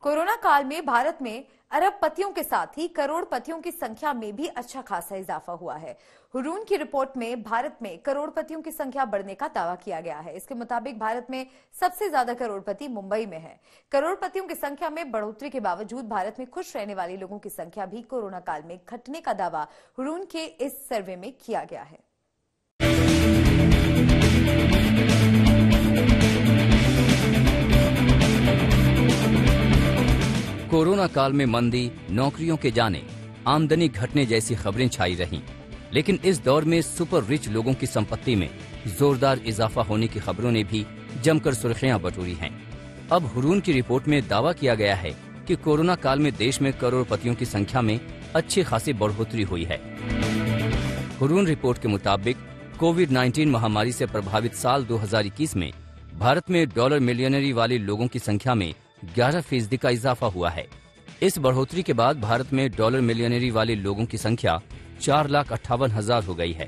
Corona काल में भारत में अरबपतियों के साथ ही करोड़पतियों की संख्या में भी अच्छा खासा इजाफा हुआ है। हुरून की रिपोर्ट में भारत में करोड़पतियों की संख्या बढ़ने का दावा किया गया है। इसके मुताबिक भारत में सबसे ज्यादा करोड़पति मुंबई में है। करोड़पतियों की संख्या में बढ़ोतरी के बावजूद भारत में खुश रहने वाले लोगों की संख्या भी कोरोना काल में घटने का दावा हुरून के इस सर्वे में किया गया है। कोरोना काल में मंदी, नौकरियों के जाने, आमदनी घटने जैसी खबरें छाई रहीं, लेकिन इस दौर में सुपर रिच लोगों की संपत्ति में जोरदार इजाफा होने की खबरों ने भी जमकर सुर्खियां बटोरी हैं। अब हुरून की रिपोर्ट में दावा किया गया है कि कोरोना काल में देश में करोड़पतियों की संख्या में अच्छी खासी बढ़ोतरी हुई है। हुरून रिपोर्ट के मुताबिक कोविड-19 महामारी से प्रभावित साल 2021 में भारत में डॉलर मिलियनरी वाले लोगों की संख्या में 11% का इजाफा हुआ है। इस बढ़ोतरी के बाद भारत में डॉलर मिलियनरी वाले लोगों की संख्या 4,58,000 हो गई है।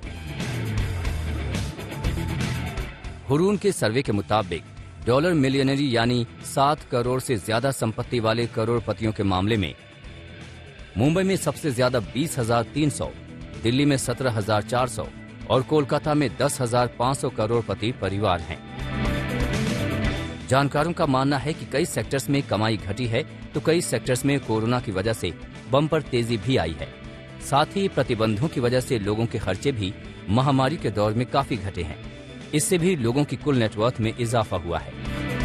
हुरून के सर्वे के मुताबिक डॉलर मिलियनरी यानी 7 करोड़ से ज्यादा संपत्ति वाले करोड़पतियों के मामले में मुंबई में सबसे ज्यादा 20,300, दिल्ली में 17,400 और कोलकाता में 10,500 करोड़पति परिवार हैं। जानकारों का मानना है कि कई सेक्टर्स में कमाई घटी है तो कई सेक्टर्स में कोरोना की वजह से बम्पर तेजी भी आई है। साथ ही प्रतिबंधों की वजह से लोगों के खर्चे भी महामारी के दौर में काफी घटे हैं। इससे भी लोगों की कुल नेटवर्थ में इजाफा हुआ है।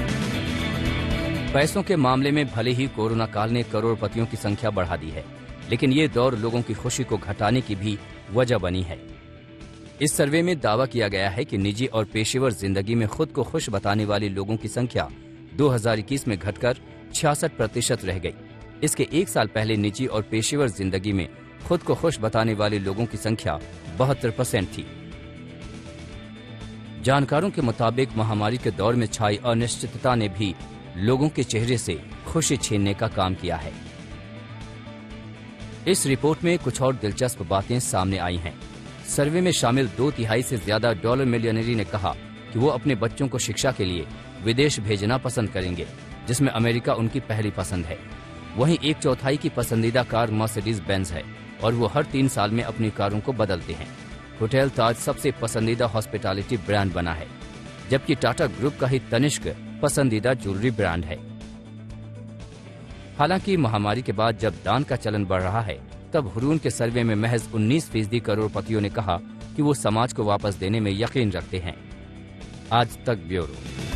पैसों के मामले में भले ही कोरोना काल ने करोड़पतियों की संख्या बढ़ा दी है, लेकिन ये दौर लोगों की खुशी को घटाने की भी वजह बनी है। इस सर्वे में दावा किया गया है कि निजी और पेशेवर जिंदगी में खुद को खुश बताने वाले लोगों की संख्या 2021 में घटकर 66% रह गई। इसके एक साल पहले निजी और पेशेवर जिंदगी में खुद को खुश बताने वाले लोगों की संख्या 72% थी। जानकारों के मुताबिक महामारी के दौर में छाई अनिश्चितता ने भी लोगों के चेहरे से खुशी छीनने का काम किया है। इस रिपोर्ट में कुछ और दिलचस्प बातें सामने आई हैं। सर्वे में शामिल 2/3 से ज्यादा डॉलर मिलियनरी ने कहा कि वो अपने बच्चों को शिक्षा के लिए विदेश भेजना पसंद करेंगे, जिसमें अमेरिका उनकी पहली पसंद है। वहीं 1/4 की पसंदीदा कार मर्सिडीज बेंज है और वो हर 3 साल में अपनी कारों को बदलते हैं। होटल ताज सबसे पसंदीदा हॉस्पिटैलिटी ब्रांड बना है, जबकि टाटा ग्रुप का ही तनिष्क पसंदीदा ज्वेलरी ब्रांड है। हालांकि महामारी के बाद जब दान का चलन बढ़ रहा है, तब हुरून के सर्वे में महज 19% करोड़पतियों ने कहा कि वो समाज को वापस देने में यकीन रखते हैं। आज तक ब्यूरो।